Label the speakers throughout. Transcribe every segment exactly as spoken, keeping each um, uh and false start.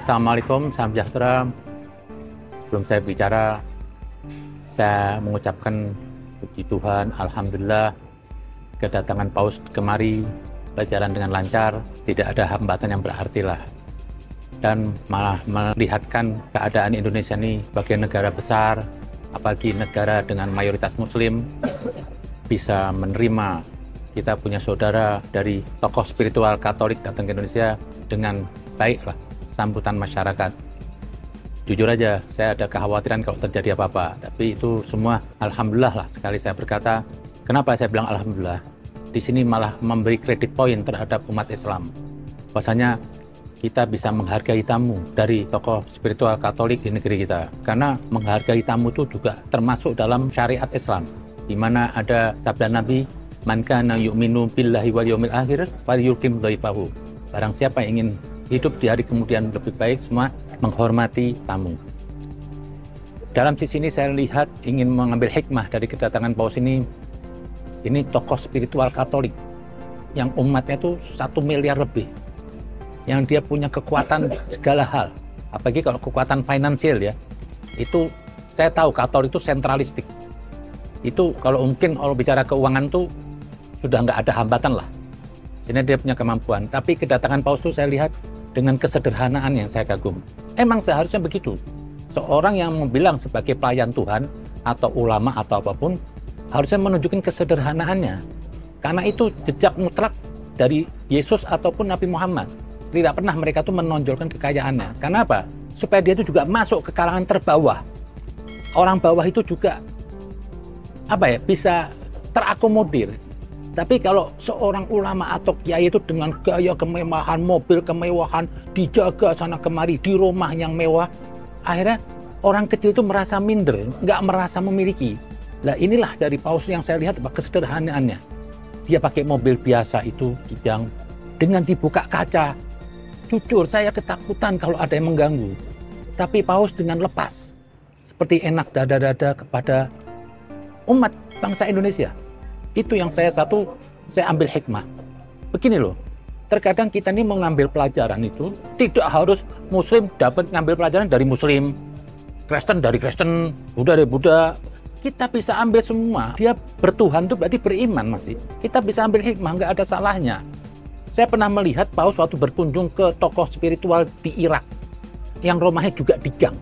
Speaker 1: Assalamualaikum, salam sejahtera. Sebelum saya bicara, saya mengucapkan puji Tuhan, Alhamdulillah, kedatangan Paus kemari berjalan dengan lancar, tidak ada hambatan yang berarti lah. Dan malah melihatkan keadaan Indonesia ini sebagai negara besar, apalagi negara dengan mayoritas Muslim, bisa menerima kita punya saudara dari tokoh spiritual Katolik datang ke Indonesia dengan baik lah sambutan masyarakat. Jujur aja, saya ada kekhawatiran kalau terjadi apa-apa, tapi itu semua alhamdulillah lah. Sekali saya berkata, kenapa saya bilang alhamdulillah? Di sini malah memberi kredit poin terhadap umat Islam. Bahwasanya kita bisa menghargai tamu dari tokoh spiritual Katolik di negeri kita. Karena menghargai tamu itu juga termasuk dalam syariat Islam, di mana ada sabda Nabi, "Man kana yu'minu billahi wal yawmil akhir falyukrim dhaifahu." Barang siapa yang ingin hidup di hari kemudian lebih baik, semua menghormati tamu. Dalam sisi ini saya lihat ingin mengambil hikmah dari kedatangan Paus ini. Ini tokoh spiritual Katolik yang umatnya itu satu miliar lebih, yang dia punya kekuatan segala hal, apalagi kalau kekuatan finansial ya. Itu saya tahu Katolik itu sentralistik. Itu kalau mungkin kalau bicara keuangan tuh sudah nggak ada hambatan lah. Ini dia punya kemampuan. Tapi kedatangan Paus itu saya lihat dengan kesederhanaan yang saya kagum. Emang seharusnya begitu. Seorang yang bilang sebagai pelayan Tuhan atau ulama atau apapun harusnya menunjukkan kesederhanaannya. Karena itu jejak mutlak dari Yesus ataupun Nabi Muhammad. Tidak pernah mereka tuh menonjolkan kekayaannya. Karena apa? Supaya dia itu juga masuk ke kalangan terbawah. Orang bawah itu juga apa ya, bisa terakomodir. Tapi kalau seorang ulama atau kiai itu dengan gaya kemewahan, mobil kemewahan, dijaga sana kemari, di rumah yang mewah, akhirnya orang kecil itu merasa minder, nggak merasa memiliki. Nah inilah dari Paus yang saya lihat kesederhanaannya. Dia pakai mobil biasa itu, kijang, dengan dibuka kaca. Jujur, saya ketakutan kalau ada yang mengganggu. Tapi Paus dengan lepas, seperti enak dada-dada kepada umat bangsa Indonesia. Itu yang saya satu, saya ambil hikmah. Begini loh, terkadang kita ini mengambil pelajaran itu, tidak harus Muslim dapat ngambil pelajaran dari Muslim, Kristen dari Kristen, Buddha dari Buddha. Kita bisa ambil semua. Dia bertuhan itu berarti beriman masih. Kita bisa ambil hikmah, nggak ada salahnya. Saya pernah melihat Paus waktu berkunjung ke tokoh spiritual di Irak, yang rumahnya juga di gang.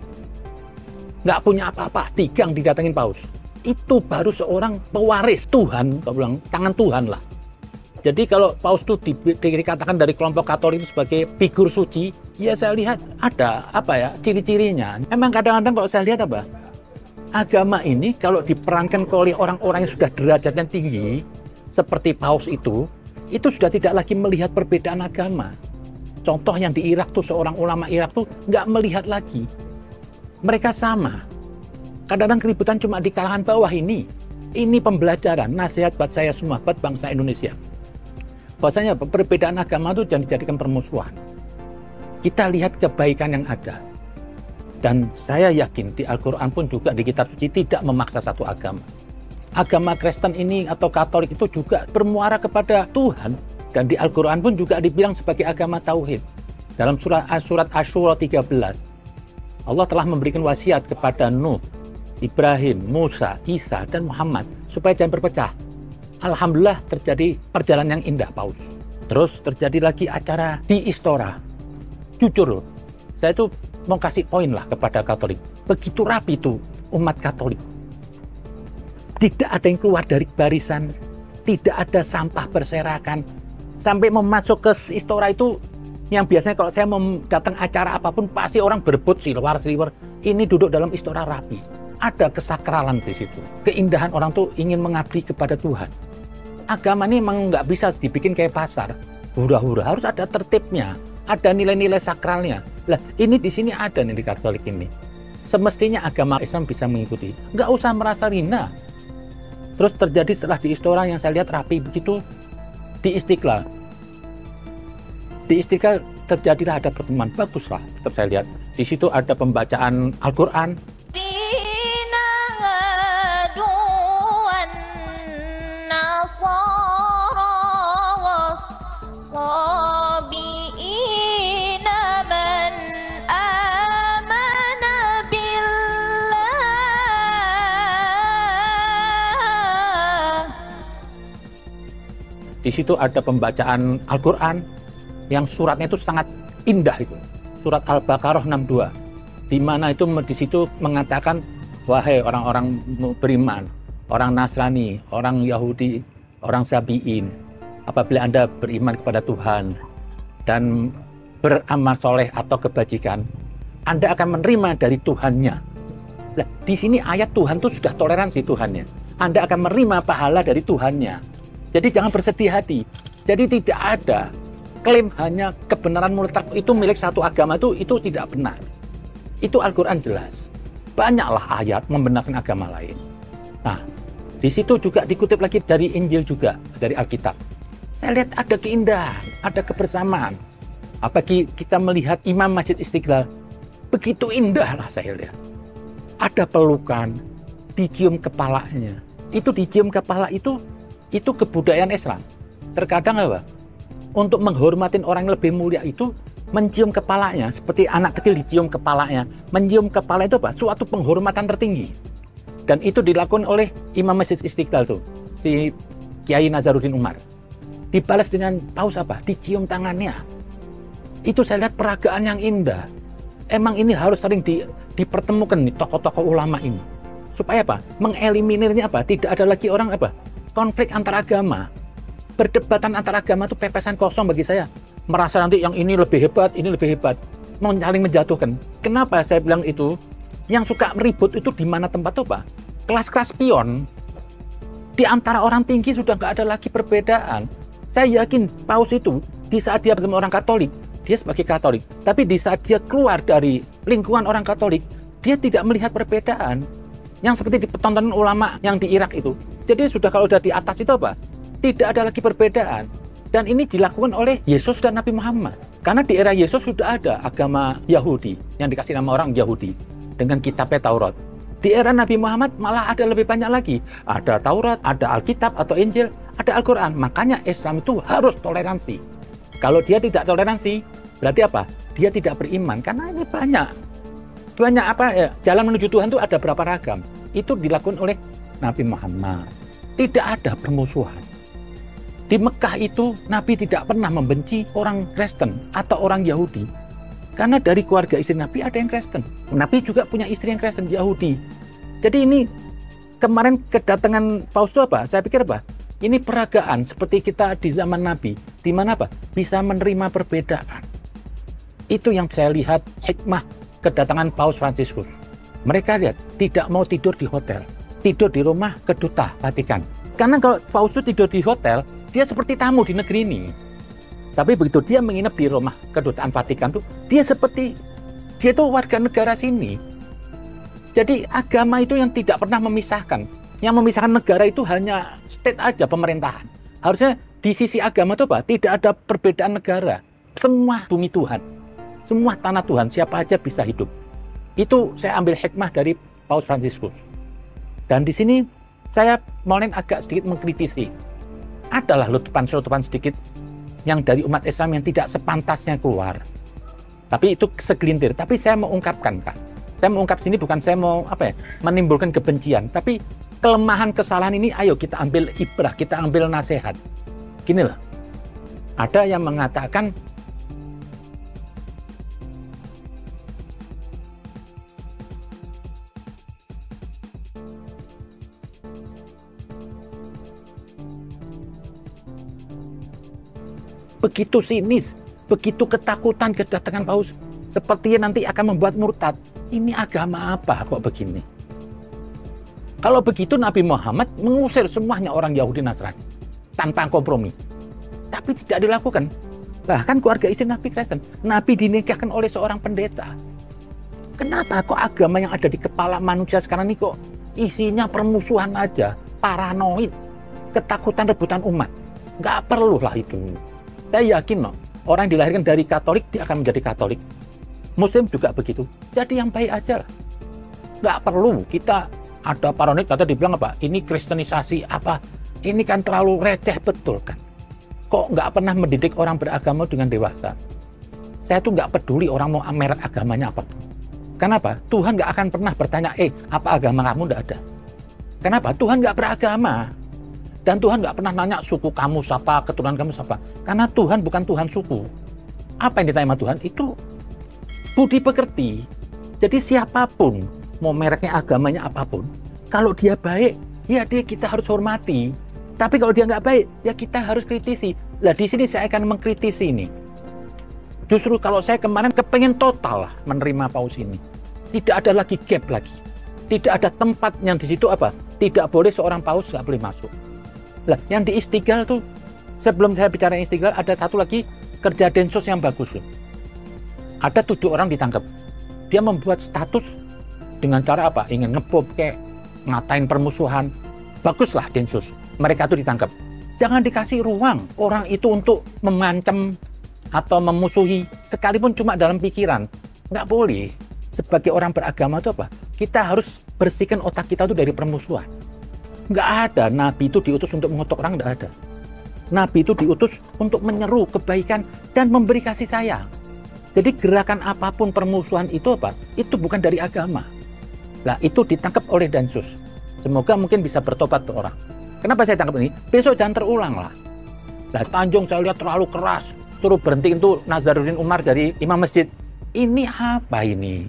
Speaker 1: Nggak punya apa-apa, di gang didatengin Paus. Itu baru seorang pewaris Tuhan, kalau bilang tangan Tuhan lah. Jadi kalau Paus itu di, di, dikatakan dari kelompok Katolik itu sebagai figur suci, ya saya lihat ada apa ya ciri-cirinya. Emang kadang-kadang kalau saya lihat apa, agama ini kalau diperankan oleh orang-orang yang sudah derajatnya tinggi, seperti Paus itu, itu sudah tidak lagi melihat perbedaan agama. Contoh yang di Irak tuh, seorang ulama Irak tuh nggak melihat lagi. Mereka sama. Kadang-kadang keributan cuma di kalangan bawah ini. Ini pembelajaran, nasihat buat saya semua, buat bangsa Indonesia. Bahwasanya perbedaan agama itu jangan dijadikan permusuhan. Kita lihat kebaikan yang ada. Dan saya yakin di Al-Quran pun juga di kitab suci tidak memaksa satu agama. Agama Kristen ini atau Katolik itu juga bermuara kepada Tuhan. Dan di Al-Quran pun juga dibilang sebagai agama Tauhid. Dalam surat, surat Asy-Syura tiga belas, Allah telah memberikan wasiat kepada Nuh, Ibrahim, Musa, Isa, dan Muhammad supaya jangan berpecah. Alhamdulillah terjadi perjalanan yang indah Paus. Terus terjadi lagi acara di Istora. Jujur loh, saya itu mau kasih poin lah kepada Katolik. Begitu rapi itu umat Katolik. Tidak ada yang keluar dari barisan, tidak ada sampah berserakan. Sampai memasuk ke Istora itu, yang biasanya kalau saya mau datang acara apapun pasti orang berebut silwar-silwar. Ini duduk dalam Istora rapi. Ada kesakralan di situ. Keindahan orang tuh ingin mengabdi kepada Tuhan. Agama ini memang nggak bisa dibikin kayak pasar. Hura-hura, harus ada tertibnya. Ada nilai-nilai sakralnya. Lah, ini di sini ada nih di Katolik ini. Semestinya agama Islam bisa mengikuti. Nggak usah merasa rina. Terus terjadi setelah di Istora yang saya lihat rapi begitu, di Istiqlal. Di Istiqlal terjadilah ada pertemuan, baguslah. Tetap saya lihat. Di situ ada pembacaan Al-Quran.
Speaker 2: الصابئين من
Speaker 1: Di situ ada pembacaan Al-Quran yang suratnya itu sangat indah itu. Surat Al-Baqarah enam puluh dua. Di mana itu di situ mengatakan, wahai orang-orang beriman, orang Nasrani, orang Yahudi, orang Sabi'in, apabila Anda beriman kepada Tuhan dan beramal soleh atau kebajikan, Anda akan menerima dari Tuhannya. Nah, di sini ayat Tuhan itu sudah toleransi Tuhannya. Anda akan menerima pahala dari Tuhannya. Jadi jangan bersedih hati. Jadi tidak ada klaim hanya kebenaran mutlak itu milik satu agama itu itu tidak benar. Itu Al-Quran jelas. Banyaklah ayat membenarkan agama lain. Nah, di situ juga dikutip lagi dari Injil juga, dari Alkitab. Saya lihat ada keindahan, ada kebersamaan. Apalagi kita melihat Imam Masjid Istiqlal, begitu indah lah saya lihat. Ada pelukan, dicium kepalanya. Itu dicium kepala itu, itu kebudayaan Islam. Terkadang apa? Untuk menghormatin orang yang lebih mulia itu, mencium kepalanya, seperti anak kecil dicium kepalanya. Mencium kepala itu apa? Suatu penghormatan tertinggi. Dan itu dilakukan oleh Imam Masjid Istiqlal tuh, si Kiai Nazaruddin Umar. Dibalas dengan paus apa? Dicium tangannya. Itu saya lihat peragaan yang indah. Emang ini harus sering di, dipertemukan nih tokoh-tokoh ulama ini. Supaya apa? Mengeliminirnya apa? Tidak ada lagi orang apa? Konflik antar agama. Berdebatan antar agama itu pepesan kosong bagi saya. Merasa nanti yang ini lebih hebat, ini lebih hebat. Mau saling menjatuhkan. Kenapa saya bilang itu? Yang suka meribut itu di mana tempat itu, Pak? Kelas-kelas pion. Di antara orang tinggi sudah nggak ada lagi perbedaan. Saya yakin paus itu, di saat dia bertemu orang Katolik, dia sebagai Katolik. Tapi di saat dia keluar dari lingkungan orang Katolik, dia tidak melihat perbedaan. Yang seperti di tontonan ulama yang di Irak itu. Jadi sudah kalau sudah di atas itu apa? Tidak ada lagi perbedaan. Dan ini dilakukan oleh Yesus dan Nabi Muhammad. Karena di era Yesus sudah ada agama Yahudi yang dikasih nama orang Yahudi dengan kitabnya Taurat. Di era Nabi Muhammad malah ada lebih banyak lagi. Ada Taurat, ada Alkitab atau Injil, ada Al-Quran. Makanya Islam itu harus toleransi. Kalau dia tidak toleransi, berarti apa? Dia tidak beriman. Karena ini banyak. Banyak apa ya? Jalan menuju Tuhan itu ada berapa ragam. Itu dilakukan oleh Nabi Muhammad. Tidak ada permusuhan. Di Mekah itu Nabi tidak pernah membenci orang Kristen atau orang Yahudi. Karena dari keluarga istri Nabi ada yang Kristen. Nabi juga punya istri yang Kristen, Yahudi. Jadi ini kemarin kedatangan paus itu apa? Saya pikir apa? Ini peragaan seperti kita di zaman Nabi. Di mana apa? Bisa menerima perbedaan. Itu yang saya lihat hikmah kedatangan Paus Fransiskus. Mereka lihat tidak mau tidur di hotel. Tidur di rumah keduta Vatikan. Karena kalau paus itu tidur di hotel, dia seperti tamu di negeri ini. Tapi begitu dia menginap di rumah kedutaan Vatikan tuh, dia seperti dia itu warga negara sini. Jadi agama itu yang tidak pernah memisahkan. Yang memisahkan negara itu hanya state aja, pemerintahan. Harusnya di sisi agama itu apa? Tidak ada perbedaan negara. Semua bumi Tuhan, semua tanah Tuhan, siapa aja bisa hidup. Itu saya ambil hikmah dari Paus Fransiskus. Dan di sini saya mulai agak sedikit mengkritisi. Adalah letupan-letupan sedikit yang dari umat Islam yang tidak sepantasnya keluar. Tapi itu segelintir. Tapi saya mau ungkapkan, Kak. Saya mau ungkap sini bukan saya mau apa ya, menimbulkan kebencian. Tapi kelemahan kesalahan ini ayo kita ambil ibrah, kita ambil nasihat. Gini loh. Ada yang mengatakan begitu sinis, begitu ketakutan kedatangan paus, sepertinya nanti akan membuat murtad. Ini agama apa kok begini? Kalau begitu Nabi Muhammad mengusir semuanya orang Yahudi Nasrani tanpa kompromi. Tapi tidak dilakukan. Bahkan keluarga istri Nabi Kristen, Nabi dinikahkan oleh seorang pendeta. Kenapa kok agama yang ada di kepala manusia sekarang ini kok isinya permusuhan aja, paranoid, ketakutan rebutan umat? Nggak perlu lah itu. Saya yakin loh, orang yang dilahirkan dari Katolik, dia akan menjadi Katolik. Muslim juga begitu. Jadi yang baik aja lah. Nggak perlu kita ada paranoid, kata dibilang apa? Ini kristenisasi apa? Ini kan terlalu receh betul kan? Kok nggak pernah mendidik orang beragama dengan dewasa? Saya tuh nggak peduli orang mau merek agamanya apa. Kenapa? Tuhan nggak akan pernah bertanya, eh apa agama kamu? Nggak ada. Kenapa? Tuhan nggak beragama. Dan Tuhan nggak pernah nanya suku kamu siapa, keturunan kamu siapa. Karena Tuhan bukan Tuhan suku. Apa yang ditanya sama Tuhan? Itu budi pekerti. Jadi siapapun, mau mereknya, agamanya apapun, kalau dia baik, ya dia kita harus hormati. Tapi kalau dia nggak baik, ya kita harus kritisi. Nah di sini saya akan mengkritisi ini. Justru kalau saya kemarin kepengen total lah menerima paus ini. Tidak ada lagi gap lagi. Tidak ada tempat yang di situ apa? Tidak boleh seorang paus nggak boleh masuk. Lah yang di Istiqlal tuh, sebelum saya bicara Istiqlal, ada satu lagi kerja Densus yang bagus loh. Ada tujuh orang ditangkap. Dia membuat status dengan cara apa? Ingin ngebom kayak ngatain permusuhan. Baguslah Densus. Mereka tuh ditangkap. Jangan dikasih ruang orang itu untuk mengancam atau memusuhi, sekalipun cuma dalam pikiran. Nggak boleh. Sebagai orang beragama itu apa? Kita harus bersihkan otak kita itu dari permusuhan. Nggak ada. Nabi itu diutus untuk mengutuk orang, nggak ada. Nabi itu diutus untuk menyeru kebaikan dan memberi kasih sayang. Jadi gerakan apapun permusuhan itu apa? Itu bukan dari agama. Nah itu ditangkap oleh Densus. Semoga mungkin bisa bertobat tuh orang. Kenapa saya tangkap ini? Besok jangan terulang lah. Nah Tanjung saya lihat terlalu keras. Suruh berhentiin tuh Nazaruddin Umar dari imam masjid. Ini apa ini?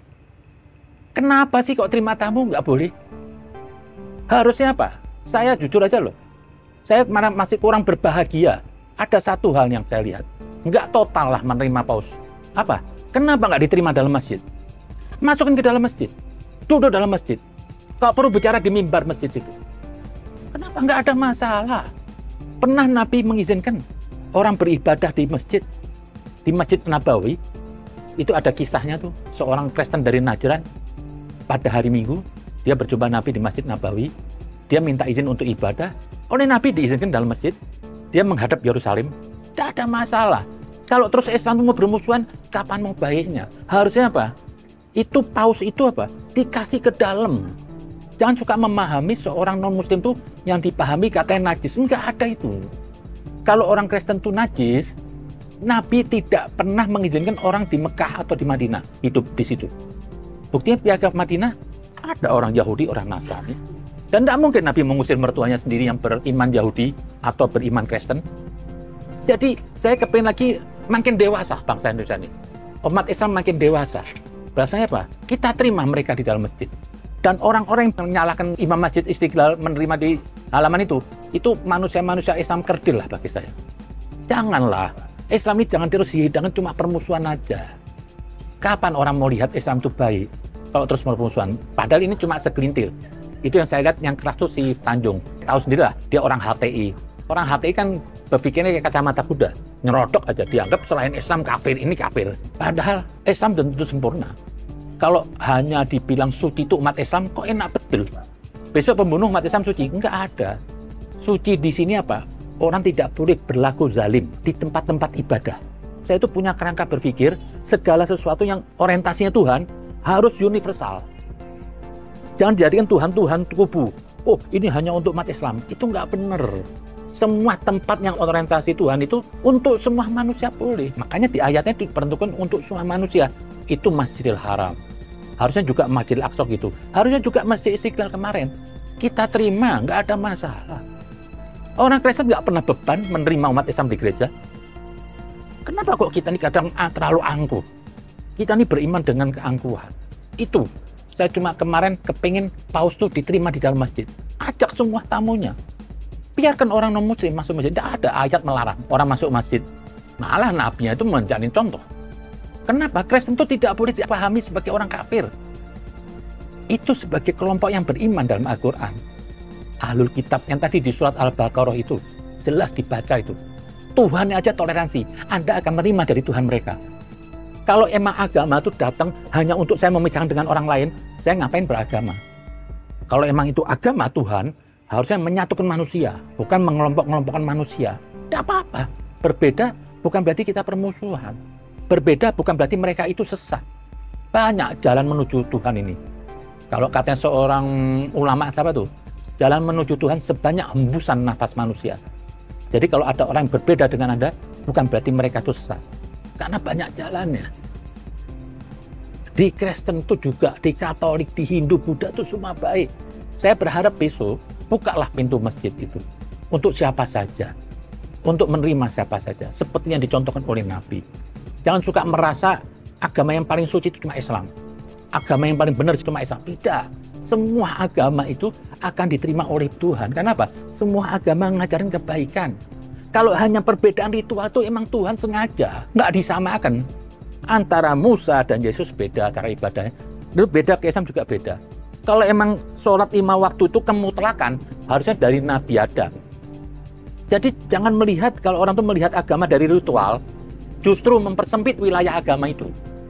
Speaker 1: Kenapa sih kok terima tamu nggak boleh? Harusnya apa? Saya jujur aja loh. Saya masih kurang berbahagia. Ada satu hal yang saya lihat. Nggak total lah menerima paus. Apa? Kenapa nggak diterima dalam masjid? Masukin ke dalam masjid. Duduk dalam masjid. Kalau perlu bicara di mimbar masjid itu. Kenapa nggak ada masalah? Pernah Nabi mengizinkan orang beribadah di masjid. Di Masjid Nabawi. Itu ada kisahnya tuh. Seorang Kristen dari Najran. Pada hari Minggu. Dia berjumpa Nabi di Masjid Nabawi. Dia minta izin untuk ibadah. Oleh Nabi diizinkan dalam masjid. Dia menghadap Yerusalem. Tidak ada masalah. Kalau terus Islam mau bermusuhan, kapan mau baiknya? Harusnya apa? Itu paus itu apa? Dikasih ke dalam. Jangan suka memahami seorang non-muslim itu yang dipahami katanya najis. Enggak ada itu. Kalau orang Kristen itu najis, Nabi tidak pernah mengizinkan orang di Mekah atau di Madinah hidup di situ. Buktinya piagam Madinah ada orang Yahudi, orang Nasrani. Dan tidak mungkin Nabi mengusir mertuanya sendiri yang beriman Yahudi atau beriman Kristen. Jadi saya kepingin lagi makin dewasa bangsa Indonesia ini. Umat Islam makin dewasa. Rasanya apa? Kita terima mereka di dalam masjid. Dan orang-orang yang menyalahkan Imam Masjid Istiqlal menerima di halaman itu, itu manusia-manusia Islam kerdil lah bagi saya. Janganlah. Islam ini jangan terus dihidangkan cuma permusuhan aja. Kapan orang mau lihat Islam itu baik? Kalau terus permusuhan. Padahal ini cuma segelintir. Itu yang saya lihat yang keras tuh si Tanjung. Tahu sendiri lah, dia orang H T I. Orang H T I kan berpikirnya kayak kacamata kuda. Nyerodok aja, dianggap selain Islam kafir, ini kafir. Padahal Islam belum tentu sempurna. Kalau hanya dibilang suci itu umat Islam, kok enak betul. Besok pembunuh umat Islam suci? Enggak ada. Suci di sini apa? Orang tidak boleh berlaku zalim di tempat-tempat ibadah. Saya itu punya kerangka berpikir, segala sesuatu yang orientasinya Tuhan harus universal. Jangan jadikan Tuhan-Tuhan kubu. Oh, ini hanya untuk umat Islam. Itu nggak benar. Semua tempat yang orientasi Tuhan itu untuk semua manusia boleh. Makanya di ayatnya diperuntukkan untuk semua manusia. Itu Masjidil Haram. Harusnya juga Masjidil Aqsa gitu. Harusnya juga Masjid Istiqlal kemarin. Kita terima, nggak ada masalah. Orang Kristen nggak pernah beban menerima umat Islam di gereja. Kenapa kok kita ini kadang terlalu angkuh? Kita ini beriman dengan keangkuhan. Itu. Saya cuma kemarin kepingin paus itu diterima di dalam masjid. Ajak semua tamunya. Biarkan orang non-muslim masuk masjid. Tidak ada ayat melarang orang masuk masjid. Malah nabinya itu menjadi contoh. Kenapa? Kristen itu tidak boleh dipahami sebagai orang kafir. Itu sebagai kelompok yang beriman dalam Al-Quran. Ahlul Kitab yang tadi di surat Al-Baqarah itu. Jelas dibaca itu. Tuhan aja toleransi. Anda akan menerima dari Tuhan mereka. Kalau emang agama itu datang hanya untuk saya memisahkan dengan orang lain, saya ngapain beragama? Kalau emang itu agama Tuhan, harusnya menyatukan manusia, bukan mengelompok-ngelompokkan manusia. Tidak apa-apa. Berbeda bukan berarti kita permusuhan. Berbeda bukan berarti mereka itu sesat. Banyak jalan menuju Tuhan ini. Kalau katanya seorang ulama siapa tuh? Jalan menuju Tuhan sebanyak hembusan nafas manusia. Jadi kalau ada orang yang berbeda dengan Anda, bukan berarti mereka itu sesat. Karena banyak jalannya. Di Kristen itu juga, di Katolik, di Hindu, Buddha itu semua baik. Saya berharap besok, bukalah pintu masjid itu. untuk siapa saja, untuk menerima siapa saja, seperti yang dicontohkan oleh Nabi. Jangan suka merasa agama yang paling suci itu cuma Islam, agama yang paling benar itu cuma Islam. Tidak, semua agama itu akan diterima oleh Tuhan. Kenapa? Semua agama ngajarin kebaikan. Kalau hanya perbedaan ritual itu emang Tuhan sengaja nggak disamakan. Antara Musa dan Yesus beda cara ibadahnya, itu beda, ke Islam juga beda. Kalau emang sholat lima waktu itu kemutlakan, harusnya dari Nabi Adam. Jadi jangan melihat, kalau orang itu melihat agama dari ritual, justru mempersempit wilayah agama itu.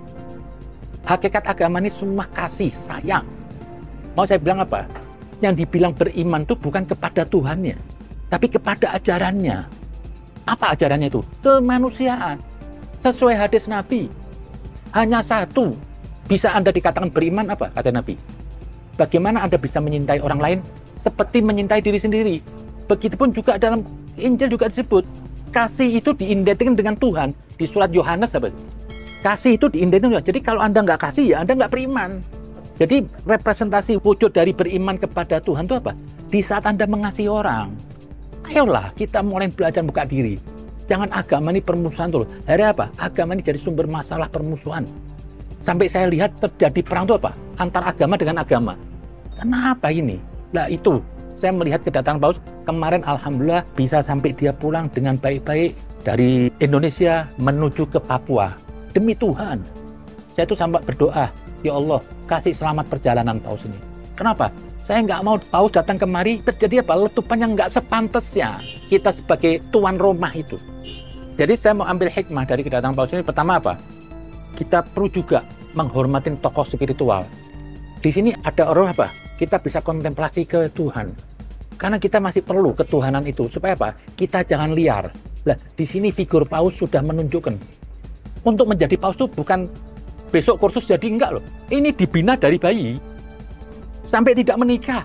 Speaker 1: Hakikat agama ini semua kasih, sayang. Mau saya bilang apa? Yang dibilang beriman itu bukan kepada Tuhannya, tapi kepada ajarannya. Apa ajarannya itu? Kemanusiaan. Sesuai hadis Nabi. Hanya satu bisa Anda dikatakan beriman, apa kata Nabi? Bagaimana Anda bisa menyintai orang lain seperti menyintai diri sendiri? Begitupun juga dalam Injil juga disebut, kasih itu diidentikan dengan Tuhan. Di surat Yohanes, sahabat, kasih itu diidentikan. Jadi kalau Anda nggak kasih, ya Anda nggak beriman. Jadi representasi wujud dari beriman kepada Tuhan itu apa? Di saat Anda mengasihi orang. Ayolah kita mulai belajar buka diri. Jangan agama ini permusuhan tuh. Hari apa? Agama ini jadi sumber masalah permusuhan. Sampai saya lihat terjadi perang itu apa? Antar agama dengan agama. Kenapa ini? Nah itu, saya melihat kedatangan Paus kemarin, alhamdulillah bisa sampai dia pulang dengan baik-baik dari Indonesia menuju ke Papua. Demi Tuhan, saya itu sampai berdoa, ya Allah kasih selamat perjalanan Paus ini. Kenapa? Saya nggak mau Paus datang kemari terjadi apa? Letupan yang nggak sepantasnya kita sebagai tuan rumah itu. Jadi saya mau ambil hikmah dari kedatangan Paus ini. Pertama apa? Kita perlu juga menghormati tokoh spiritual. Di sini ada orang apa? Kita bisa kontemplasi ke Tuhan. Karena kita masih perlu ketuhanan itu. Supaya apa? Kita jangan liar. Nah, di sini figur Paus sudah menunjukkan. Untuk menjadi Paus itu bukan besok kursus jadi, enggak loh. Ini dibina dari bayi. Sampai tidak menikah.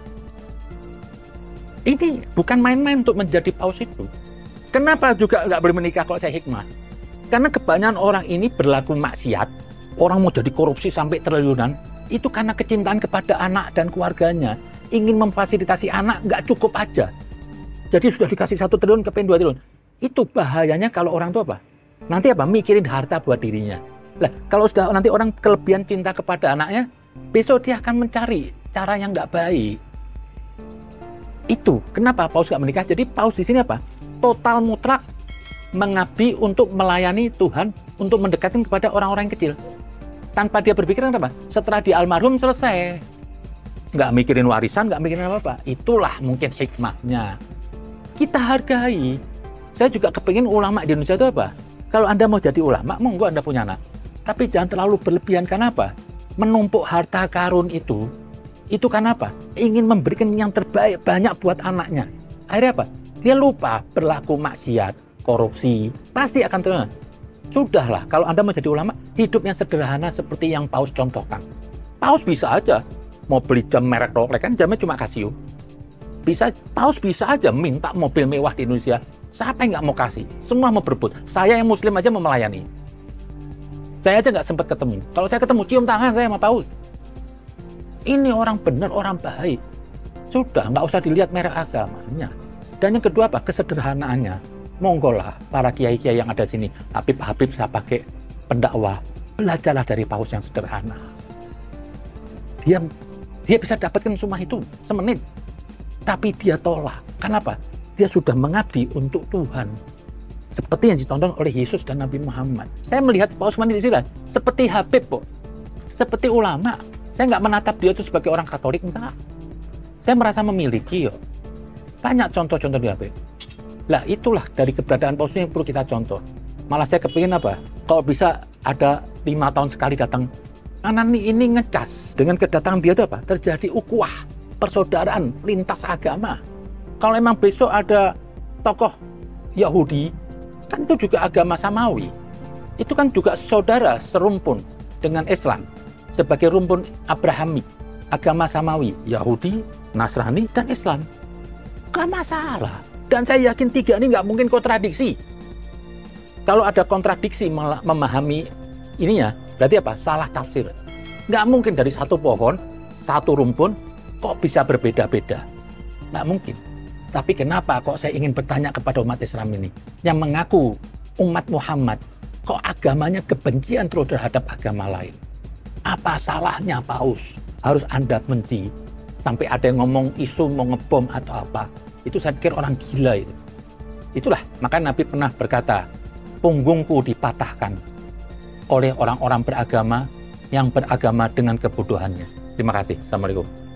Speaker 1: Ini bukan main-main untuk menjadi Paus itu. Kenapa juga nggak boleh menikah kalau saya hikmah? Karena kebanyakan orang ini berlaku maksiat, orang mau jadi korupsi sampai triliunan, itu karena kecintaan kepada anak dan keluarganya. Ingin memfasilitasi anak nggak cukup aja. Jadi sudah dikasih satu triliun, kepengen dua triliun. Itu bahayanya kalau orang itu apa? Nanti apa? Mikirin harta buat dirinya. Lah, kalau sudah nanti orang kelebihan cinta kepada anaknya, besok dia akan mencari cara yang nggak baik. Itu kenapa Paus nggak menikah? Jadi Paus di sini apa? Total mutlak mengabdi untuk melayani Tuhan, untuk mendekatkan kepada orang-orang yang kecil. Tanpa dia berpikiran apa? Setelah dia almarhum selesai. Nggak mikirin warisan, nggak mikirin apa-apa. Itulah mungkin hikmahnya. Kita hargai. Saya juga kepingin ulama di Indonesia itu apa? Kalau Anda mau jadi ulama, monggo Anda punya anak. Tapi jangan terlalu berlebihan. Kenapa? Menumpuk harta karun itu, itu kenapa? Ingin memberikan yang terbaik banyak buat anaknya. Akhirnya apa? Dia lupa berlaku maksiat, korupsi, pasti akan terus. Sudahlah, kalau Anda mau jadi ulama, hidup yang sederhana seperti yang Paus contohkan. Paus bisa aja mau beli jam merek Rolex, kan jamnya cuma Casio. Bisa, Paus bisa aja minta mobil mewah di Indonesia. Siapa yang nggak mau kasih? Semua mau berebut. Saya yang Muslim aja mau melayani. Saya aja nggak sempat ketemu. Kalau saya ketemu, cium tangan saya sama Paus. Ini orang benar, orang baik. Sudah, nggak usah dilihat merek agamanya. Dan yang kedua apa? Kesederhanaannya. Monggolah para kiai-kiai yang ada sini. Habib-habib saya pakai pendakwah. Belajarlah dari Paus yang sederhana. Dia dia bisa dapatkan semua itu semenit. Tapi dia tolak. Kenapa? Dia sudah mengabdi untuk Tuhan. Seperti yang ditonton oleh Yesus dan Nabi Muhammad. Saya melihat Paus Mani di sini seperti Habib, kok. Seperti ulama. Saya nggak menatap dia itu sebagai orang Katolik, enggak. Saya merasa memiliki, yuk. Banyak contoh-contoh di Habib. Lah itulah dari keberadaan Paus ini yang perlu kita contoh. Malah saya kepingin apa? Kalau bisa ada lima tahun sekali datang. Anak ini ngecas. Dengan kedatangan dia itu apa? Terjadi ukhuwah, persaudaraan, lintas agama. Kalau memang besok ada tokoh Yahudi, kan itu juga agama Samawi. Itu kan juga saudara serumpun dengan Islam. Sebagai rumpun Abrahamik, agama Samawi, Yahudi, Nasrani, dan Islam. Gak masalah. Dan saya yakin tiga ini nggak mungkin kontradiksi. Kalau ada kontradiksi memahami ininya, berarti apa? Salah tafsir. Nggak mungkin dari satu pohon, satu rumpun, kok bisa berbeda-beda. Nggak mungkin. Tapi kenapa kok saya ingin bertanya kepada umat Islam ini, yang mengaku umat Muhammad, kok agamanya kebencian terus terhadap agama lain? Apa salahnya Paus? Harus Anda benci? Sampai ada yang ngomong isu mau ngebom atau apa? Itu saya pikir orang gila itu. Itulah, maka Nabi pernah berkata, punggungku dipatahkan oleh orang-orang beragama yang beragama dengan kebodohannya. Terima kasih. Assalamualaikum.